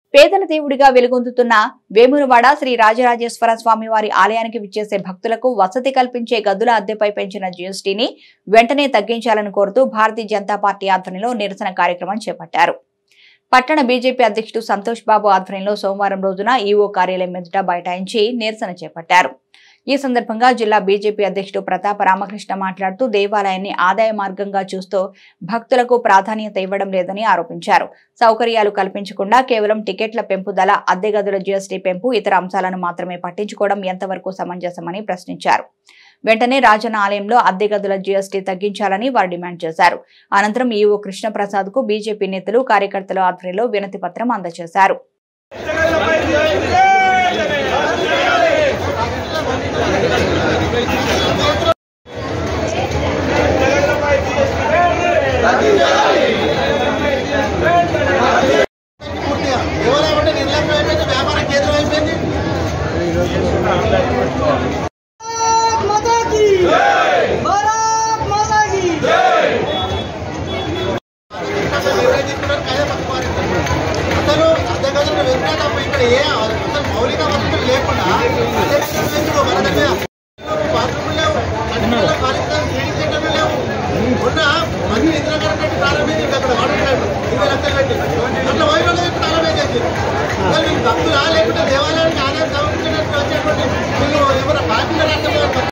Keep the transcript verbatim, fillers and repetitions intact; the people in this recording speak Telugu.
పేదల దేవుడిగా వెలుగొందుతున్న వేములవాడ శ్రీ రాజరాజేశ్వర స్వామి వారి ఆలయానికి విచ్చేసే భక్తులకు వసతి కల్పించే గదుల అద్దెపై పెంచిన జీఎస్టీని వెంటనే తగ్గించాలని కోరుతూ భారతీయ జనతా పార్టీ ఆధ్వర్యంలో నిరసన కార్యక్రమం చేపట్టారు. పట్టణ బీజేపీ అధ్యక్షుడు సంతోష్ బాబు ఆధ్వర్యంలో సోమవారం రోజున ఈవో కార్యాలయం ఎదుట బైఠాయించి నిరసన చేపట్టారు. ఈ సందర్భంగా జిల్లా బీజేపీ అధ్యక్షుడు ప్రతాప రామకృష్ణ మాట్లాడుతూ దేవాలయాన్ని ఆదాయ మార్గంగా చూస్తూ భక్తులకు ప్రాధాన్యత ఇవ్వడం లేదని ఆరోపించారు. సౌకర్యాలు కల్పించకుండా కేవలం టికెట్ల పెంపుదల, అద్దె గదుల జీఎస్టీ పెంపు, ఇతర అంశాలను మాత్రమే పట్టించుకోవడం ఎంతవరకు సమంజసమని ప్రశ్నించారు. వెంటనే రాజన్న ఆలయంలో అద్దె గదుల జీఎస్టీ తగ్గించాలని వారు డిమాండ్ చేశారు. అనంతరం ఈవో కృష్ణప్రసాద్ కు బీజేపీ నేతలు, కార్యకర్తల ఆధ్వర్యంలో వినతి పత్రం అందజేశారు. మౌలిక వసతులు లేకుండా ఉన్న మంచి ఇంద్రకరణ పెట్టి ప్రారంభించింది. అక్కడ వాటర్ ఇరవై లక్షలు పెట్టి అట్లా వైద్యులు ప్రారంభించేసి భక్తులు లేకుంటే దేవాలయానికి ఆదాయం సమర్పించడానికి వచ్చేటువంటి వీళ్ళు ఎవరు పార్టీల రాష్ట్రంలో